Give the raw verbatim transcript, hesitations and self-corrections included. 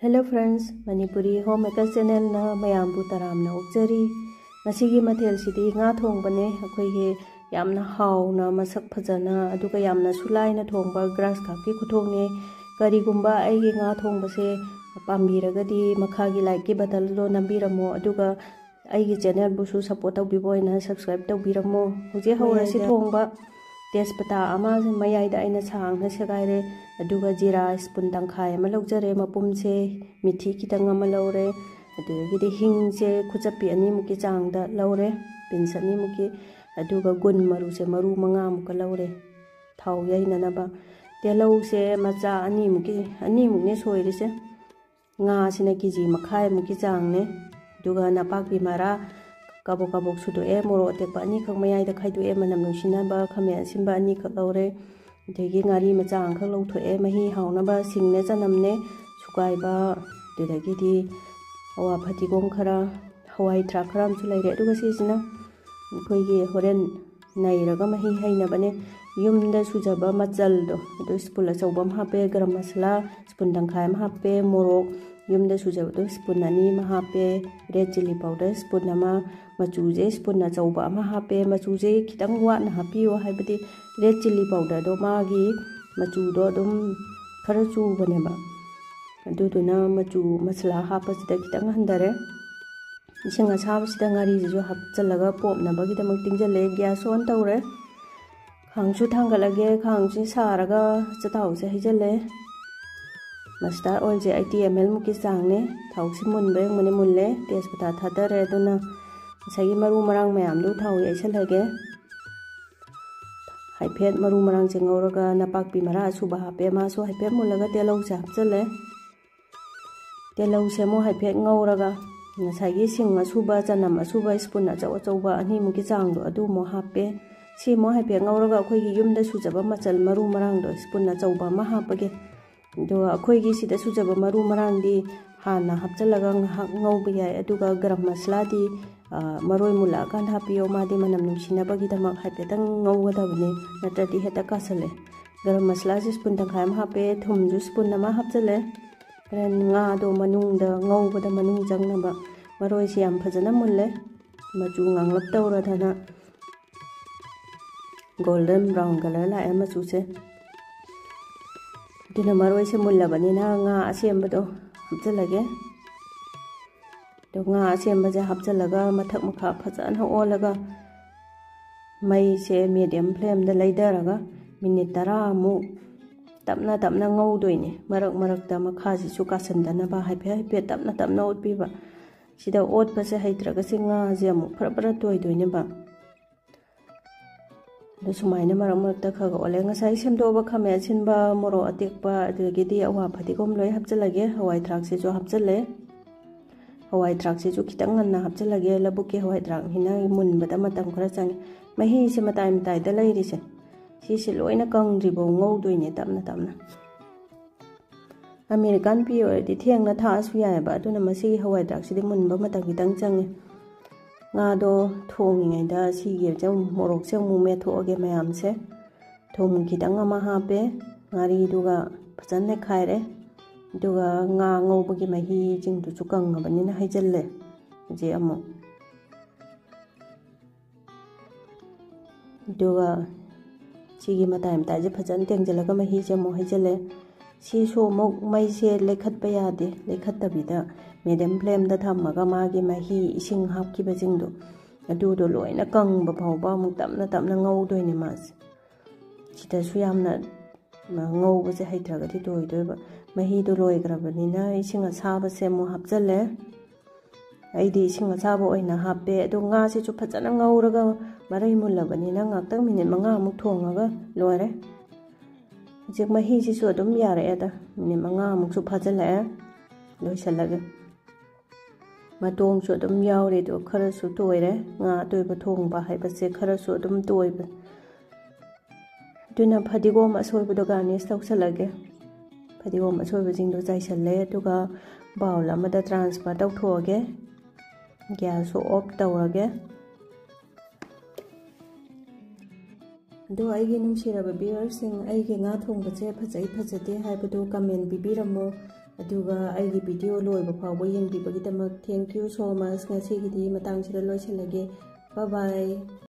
Hello friends, Manipuri home maker channel ना मयामबु तरामना उक्जरी मसीगी मथेल सिदी nga थोंबने अखोइगे यामना हाउना मसक फजना अदुगा यामना सुलाइना थोंबा ग्रास कापकी खुथोंगने करिगुंबा आइगे nga थोंबसे पाम्बीरगदी मखागी लाइक की बटन लो नंबीरमो अदुगा आइगे चैनल बुसु सपोर्ट तौबिबोइना सब्सक्राइब तौबिरमो हुजे हौरसी थोंबा तेजपत्ता अमा मयाइदा आइना सांगना सेगाइरे अदुगा जीरा स्पून तंखाय अमा लौजरे मपुमसे मिथि खितंग अमा लौरे अदुगिदि हिंगसे खुचपी अनि मुकी चांगदा लौरे पिंस अनि मुकी अदुगा गुन मरुसे मरु मंगा मुका लौरे थाव याइननबा तेलौसे मचा अनि मुकी अनि मुकने सोइरिसे nga sina kiji makhai muki changne duga napakpi mara kabok kabok sudo e moro te pani khang mayai da khaidu e manam nusina ba khame simba ani khak lore degi ngari machang khak lo tho e mahi hauna ba singne chanamne sukai ba dedagi di awa phati gong khara hawai thra kharam chu laire duga sisina koi gi horen nai raga mahi haina bane yumda sujaba machal do do spoon la chawbam hape garam masala spoon dangkhai ma hape morok yumda sujaba do spoon ani ma hape red chili powder spoon ama machuje spoon na chawba ma hape machuje khitang wa na hapiyo haibati red chili powder do magi machu do dum khara chu bane ba adu duna machu masala hapa sida khitang handare ising asab sida ngari ju hap chalaga pop na bagi damak tingjale gas on tawre खांगसु थांगलगे खांगसु सारगा चताउसे हिजले mustard oil जे eighty milliliters मुकी चांगने थाउसि मुनबे मने मुनले तेजपत्ता थादरे दुना सगी मरु मरांग मयाम दु थाउ याइसलगे हाइफेट मरु मरांग जे ngौरगा नपाकपी मरा सुबा हापे मासो हाइफेट मुलगा तेलौ जा हपचले तेलौ सेमो हाइफेट ngौरगा नसागी सिंग असुबा चनम असुबा स्पून अचौ अचौबा अनि मुकी चांगदो अदु मो हापे सी मो हाइफे ngौरगा अखोइगी युमदा सुजबा मचल मरु मरांग दो स्पून चौबा मा हापगे दो अखोइगी सिदा सुजबा मरु मरांग दी हाना हपचलगा ngौबा याय अदुगा गरम मसला दी मरोय मुला कान हापियो मादी मनम नुसिनाबगी दमक हाइफेतंग ngौगदाबने नत्रदि हेता कासले गरम मसला जि स्पून तंखाय मा हापे थुम जु स्पून मा हापचले रेन nga दो मनुंग द ngौबदा मनुंग जंगनबा मरोय सि याम फजना मुल्ले मचु nganglap तौरा धना गोल्डन ब्राउन कलर लाए मचुसे दिना मरोय से मुल्लबनिना nga असेंबदो हपचलगे तो nga असेंब जे हपचलगा मथक मखा फजन ओलगा मई से मीडियम फ्लेम द लैदरगा मिनिट तरा मु तपना तपना ngौदोइने मरक मरक ता मखा जि सु कासनदना बा हाइफे हाइफे तपना तपना ओटपीबा सिदा ओटपसे हैत्रगा से nga जे मु फरफरा तोइदोइने बा सुमाइना मरक मरक खगा ओले ngasai semdoba khame sinba moro atekpa adugidi awa phatigom loi hapchalage hawai thrak se jo hapchale hawai thrak se jo kitang na hapchalage labuki hawai thrak hina mun bada matam khara chang mahi se matai matai da lai ri se si se loina kang ribo ngau doine tamna tamna American pi odi thiang na tha su ya ba aduna masi hawai thrak se de mun ba matam kitang chang nga do thong ngai da si ge jam morok se mu me tho ge mayam se thong ki dang ma ha pe ngari duga phajan ne khaire duga nga ngau bu gi mahi jing du chu kang ba ni na hai jelle je amo duga si gi ma time ta je phajan teng jala ga mahi je mo hai jelle si so mok mai se lekhat pa ya de lekhat ta bi da medium flame da thamaga magi mahi ising hapki bajing do adu do loina kang ba phawba mu tamna tamna ngau doine mas chita suyamna ngau ba se haithraga ti doi doi ba mahi do loi grabani na ising asaba se mu hapjale aidi ising asaba oina hape adu nga se chu phajana ngauraga marai mulabani na ngaktang minute manga muk thongaga loire jek mahi si su dum yare ada minute manga muk su phajale loisalaga matong su dum yaure do khara su toire nga toiba thong ba haiba se khara su dum toiba duna phadigom asoi bu do garnish tausalage phadigom asoi bu jing do jaisalle duga bowl amada transfer tau thoge gas su off tawage do aigi nungsiraba viewers sing aigi nga thong ba che phajai phajate haibadu comment bibiramo ꯑꯗꯨꯒ ꯑꯩꯒꯤ video ꯂꯣꯏꯕ ꯐꯥꯎꯕ ꯌꯦꯡꯕꯤꯕꯒꯤꯗꯃꯛ thank you ꯁꯣ ꯃꯆ. ꯉꯁꯤꯒꯤꯗꯤ ꯃꯇꯥꯡꯁꯤꯗ ꯂꯣꯏꯁꯤꯜꯂꯒꯦ. ꯕꯥꯏ ꯕꯥꯏ.